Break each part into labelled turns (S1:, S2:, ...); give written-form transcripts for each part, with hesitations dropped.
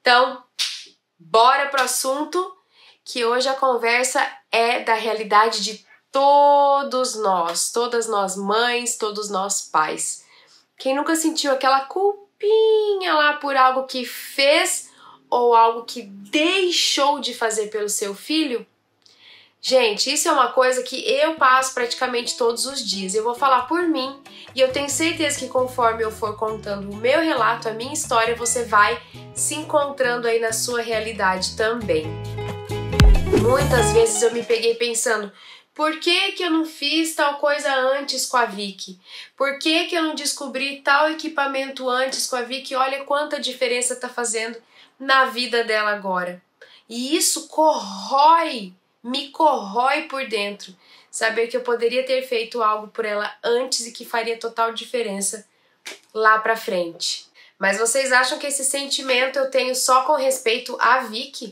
S1: Então, bora pro assunto, que hoje a conversa é da realidade de todos nós, todas nós mães, todos nós pais. Quem nunca sentiu aquela culpinha lá por algo que fez ou algo que deixou de fazer pelo seu filho? Gente, isso é uma coisa que eu passo praticamente todos os dias. Eu vou falar por mim e eu tenho certeza que conforme eu for contando o meu relato, a minha história, você vai se encontrando aí na sua realidade também. Muitas vezes eu me peguei pensando, por que eu não fiz tal coisa antes com a Vicky? Por que eu não descobri tal equipamento antes com a Vicky? Olha quanta diferença tá fazendo na vida dela agora. E isso me corrói por dentro. Saber que eu poderia ter feito algo por ela antes e que faria total diferença lá pra frente. Mas vocês acham que esse sentimento eu tenho só com respeito à Vicky?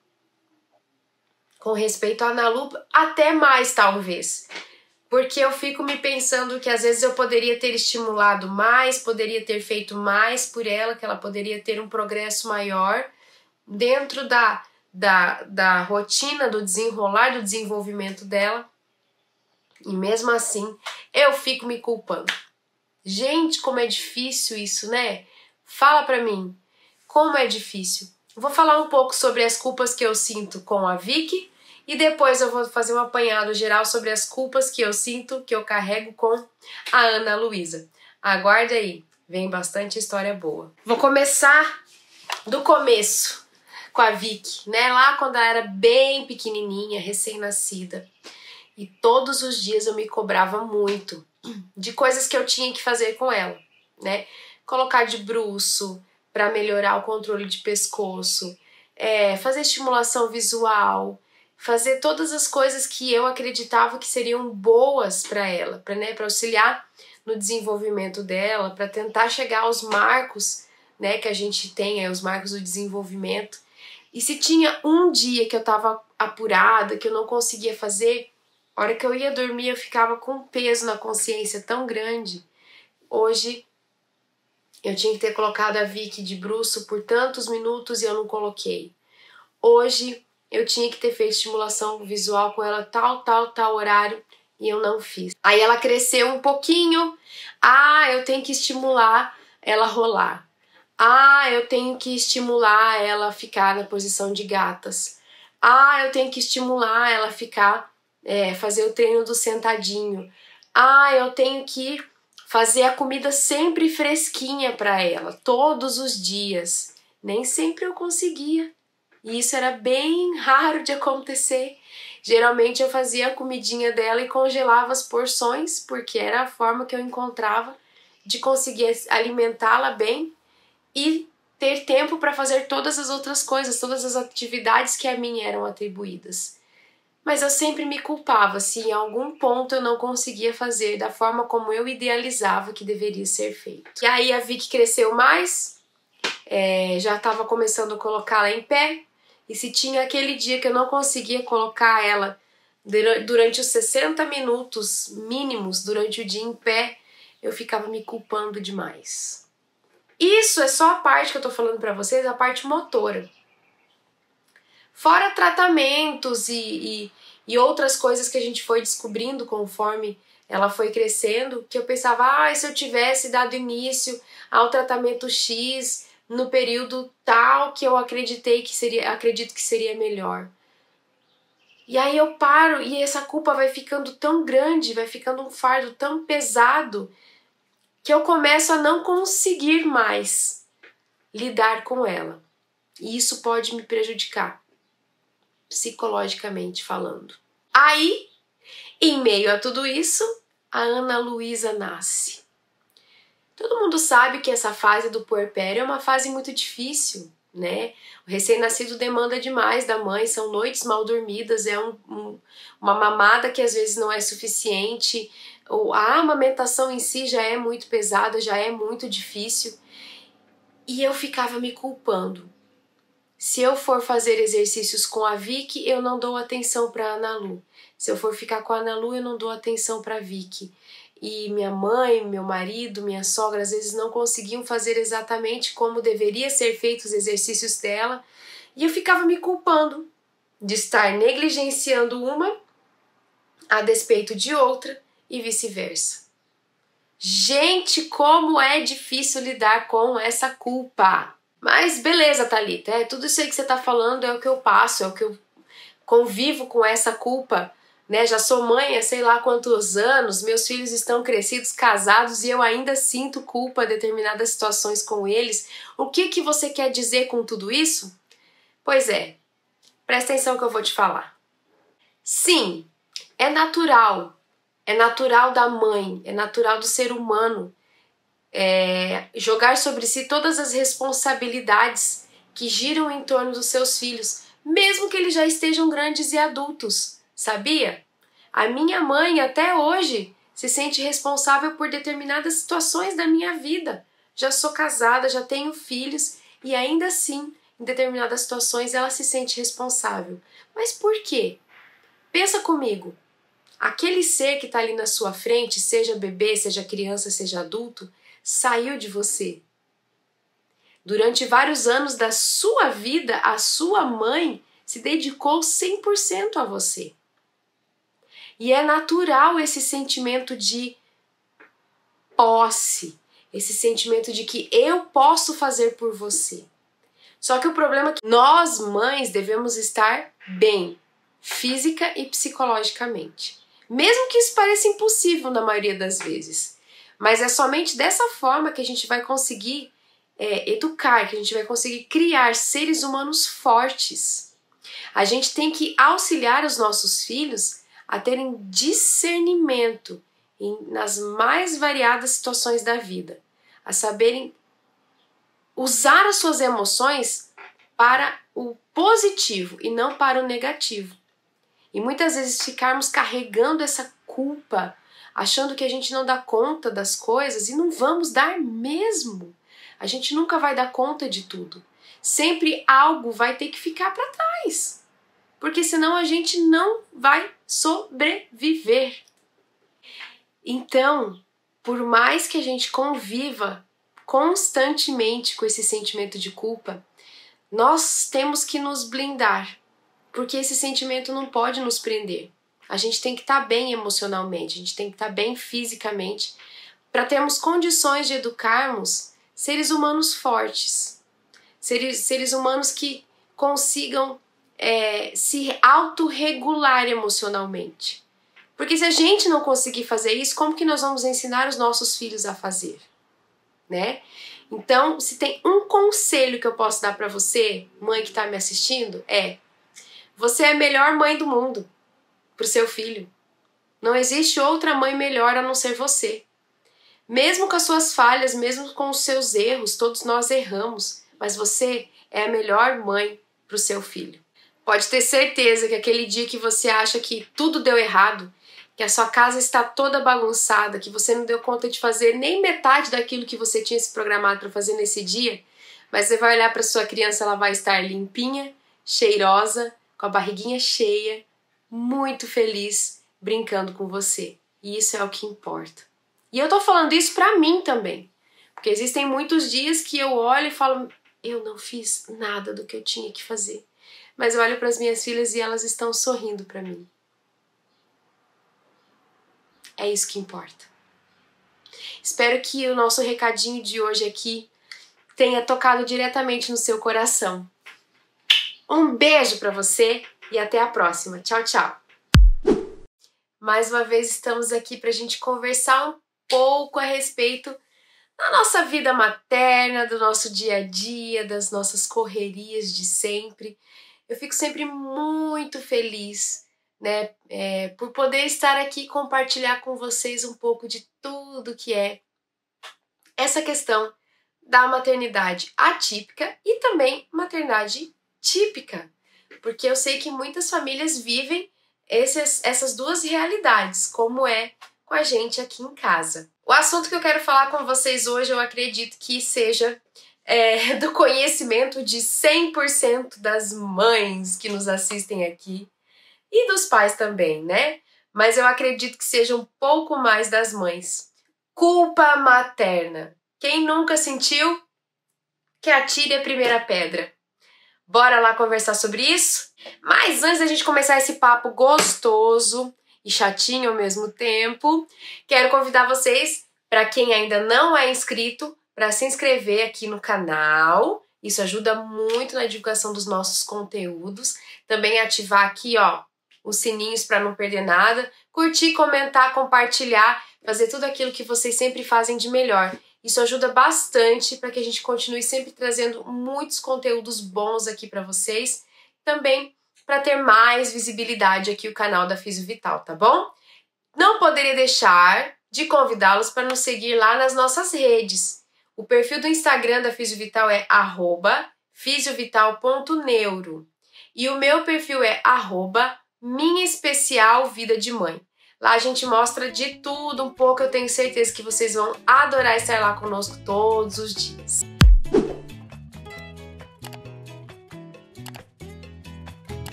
S1: Com respeito à Ana Lu, até mais talvez. Porque eu fico me pensando que às vezes eu poderia ter estimulado mais, poderia ter feito mais por ela, que ela poderia ter um progresso maior dentro da rotina, do desenrolar, do desenvolvimento dela. E mesmo assim, eu fico me culpando. Gente, como é difícil isso, né? Fala pra mim, como é difícil. Vou falar um pouco sobre as culpas que eu sinto com a Vicky e depois eu vou fazer um apanhado geral sobre as culpas que eu sinto, que eu carrego com a Ana Luísa. Aguarde aí, vem bastante história boa. Vou começar do começo com a Vicky, né? Lá quando ela era bem pequenininha, recém-nascida. E todos os dias eu me cobrava muito de coisas que eu tinha que fazer com ela, né? Colocar de bruço para melhorar o controle de pescoço, fazer estimulação visual, fazer todas as coisas que eu acreditava que seriam boas para ela, para auxiliar no desenvolvimento dela, para tentar chegar aos marcos, né, que a gente tem, os marcos do desenvolvimento. E se tinha um dia que eu tava apurada, que eu não conseguia fazer, a hora que eu ia dormir eu ficava com um peso na consciência tão grande. Hoje eu tinha que ter colocado a Vicky de bruço por tantos minutos e eu não coloquei. Hoje eu tinha que ter feito estimulação visual com ela tal horário e eu não fiz. Aí ela cresceu um pouquinho. Eu tenho que estimular ela a rolar. Eu tenho que estimular ela a ficar na posição de gatas. Eu tenho que estimular ela a ficar, fazer o treino do sentadinho. Eu tenho que fazer a comida sempre fresquinha para ela, todos os dias. Nem sempre eu conseguia. E isso era bem raro de acontecer. Geralmente eu fazia a comidinha dela e congelava as porções, porque era a forma que eu encontrava de conseguir alimentá-la bem e ter tempo para fazer todas as outras coisas, todas as atividades que a mim eram atribuídas. Mas eu sempre me culpava se em algum ponto eu não conseguia fazer da forma como eu idealizava que deveria ser feito. E aí a Vicky cresceu mais, já estava começando a colocá-la em pé, e se tinha aquele dia que eu não conseguia colocar ela durante os 60 minutos mínimos durante o dia em pé, eu ficava me culpando demais. Isso é só a parte que eu tô falando pra vocês, a parte motora. Fora tratamentos e outras coisas que a gente foi descobrindo conforme ela foi crescendo, que eu pensava, se eu tivesse dado início ao tratamento X no período tal que eu acredito que seria melhor. E aí eu paro e essa culpa vai ficando tão grande, vai ficando um fardo tão pesado, que eu começo a não conseguir mais lidar com ela. E isso pode me prejudicar, psicologicamente falando. Aí, em meio a tudo isso, a Ana Luísa nasce. Todo mundo sabe que essa fase do puerpério é uma fase muito difícil, né? O recém-nascido demanda demais da mãe, são noites mal dormidas, uma mamada que às vezes não é suficiente, a amamentação em si já é muito pesada, já é muito difícil. E eu ficava me culpando. Se eu for fazer exercícios com a Vicky, eu não dou atenção para a Ana Lu. Se eu for ficar com a Ana Lu, eu não dou atenção para a Vicky. e minha mãe, meu marido, minha sogra às vezes não conseguiam fazer exatamente como deveria ser feito os exercícios dela, e eu ficava me culpando de estar negligenciando uma a despeito de outra e vice-versa. Gente, como é difícil lidar com essa culpa. Mas beleza, Thalita, tudo isso aí que você tá falando é o que eu passo, é o que eu convivo com essa culpa, né? Já sou mãe há sei lá quantos anos, meus filhos estão crescidos, casados e eu ainda sinto culpa em determinadas situações com eles. O que você quer dizer com tudo isso? Pois é, presta atenção que eu vou te falar. Sim, é natural da mãe, é natural do ser humano jogar sobre si todas as responsabilidades que giram em torno dos seus filhos, mesmo que eles já estejam grandes e adultos, sabia? A minha mãe até hoje se sente responsável por determinadas situações da minha vida. Já sou casada, já tenho filhos e ainda assim, em determinadas situações, ela se sente responsável. Mas por quê? Pensa comigo. Aquele ser que está ali na sua frente, seja bebê, seja criança, seja adulto, saiu de você. Durante vários anos da sua vida, a sua mãe se dedicou 100% a você. E é natural esse sentimento de posse, esse sentimento de que eu posso fazer por você. Só que o problema é que nós, mães, devemos estar bem, física e psicologicamente. Mesmo que isso pareça impossível na maioria das vezes. Mas é somente dessa forma que a gente vai conseguir educar, que a gente vai conseguir criar seres humanos fortes. A gente tem que auxiliar os nossos filhos a terem discernimento nas mais variadas situações da vida, a saberem usar as suas emoções para o positivo e não para o negativo. E muitas vezes ficarmos carregando essa culpa, achando que a gente não dá conta das coisas, e não vamos dar mesmo. A gente nunca vai dar conta de tudo. Sempre algo vai ter que ficar para trás, porque senão a gente não vai sobreviver. Então, por mais que a gente conviva constantemente com esse sentimento de culpa, nós temos que nos blindar, porque esse sentimento não pode nos prender. A gente tem que estar bem emocionalmente, a gente tem que estar bem fisicamente, para termos condições de educarmos seres humanos fortes, seres humanos que consigam se autorregular emocionalmente. Porque se a gente não conseguir fazer isso, como que nós vamos ensinar os nossos filhos a fazer? Né? Então, se tem um conselho que eu posso dar para você, mãe que está me assistindo, você é a melhor mãe do mundo para o seu filho. Não existe outra mãe melhor a não ser você. Mesmo com as suas falhas, mesmo com os seus erros, todos nós erramos, mas você é a melhor mãe para o seu filho. Pode ter certeza que aquele dia que você acha que tudo deu errado, que a sua casa está toda bagunçada, que você não deu conta de fazer nem metade daquilo que você tinha se programado para fazer nesse dia, mas você vai olhar para sua criança, ela vai estar limpinha, cheirosa, com a barriguinha cheia, muito feliz, brincando com você. E isso é o que importa. E eu tô falando isso pra mim também, porque existem muitos dias que eu olho e falo, eu não fiz nada do que eu tinha que fazer. Mas eu olho para as minhas filhas e elas estão sorrindo para mim. É isso que importa. Espero que o nosso recadinho de hoje aqui tenha tocado diretamente no seu coração. Um beijo para você e até a próxima. Tchau, tchau. Mais uma vez estamos aqui para a gente conversar um pouco a respeito da nossa vida materna, do nosso dia a dia, das nossas correrias de sempre. Eu fico sempre muito feliz, né, por poder estar aqui e compartilhar com vocês um pouco de tudo que é essa questão da maternidade atípica e também maternidade típica, porque eu sei que muitas famílias vivem essas duas realidades, como é com a gente aqui em casa. O assunto que eu quero falar com vocês hoje, eu acredito que seja do conhecimento de 100% das mães que nos assistem aqui e dos pais também, né? mas eu acredito que seja um pouco mais das mães. Culpa materna. Quem nunca sentiu? Que atire a primeira pedra. Bora lá conversar sobre isso? Mas antes da gente começar esse papo gostoso e chatinho ao mesmo tempo, quero convidar vocês, para quem ainda não é inscrito, para se inscrever aqui no canal. Isso ajuda muito na divulgação dos nossos conteúdos. Também ativar aqui, ó, os sininhos para não perder nada. Curtir, comentar, compartilhar, fazer tudo aquilo que vocês sempre fazem de melhor. Isso ajuda bastante para que a gente continue sempre trazendo muitos conteúdos bons aqui para vocês. Também para ter mais visibilidade aqui o canal da Físio Vital, tá bom? Não poderia deixar de convidá-los para nos seguir lá nas nossas redes. O perfil do Instagram da Físio Vital é @fisiovital.neuro e o meu perfil é @minhaespecialvidademãe. Lá a gente mostra de tudo um pouco, eu tenho certeza que vocês vão adorar estar lá conosco todos os dias.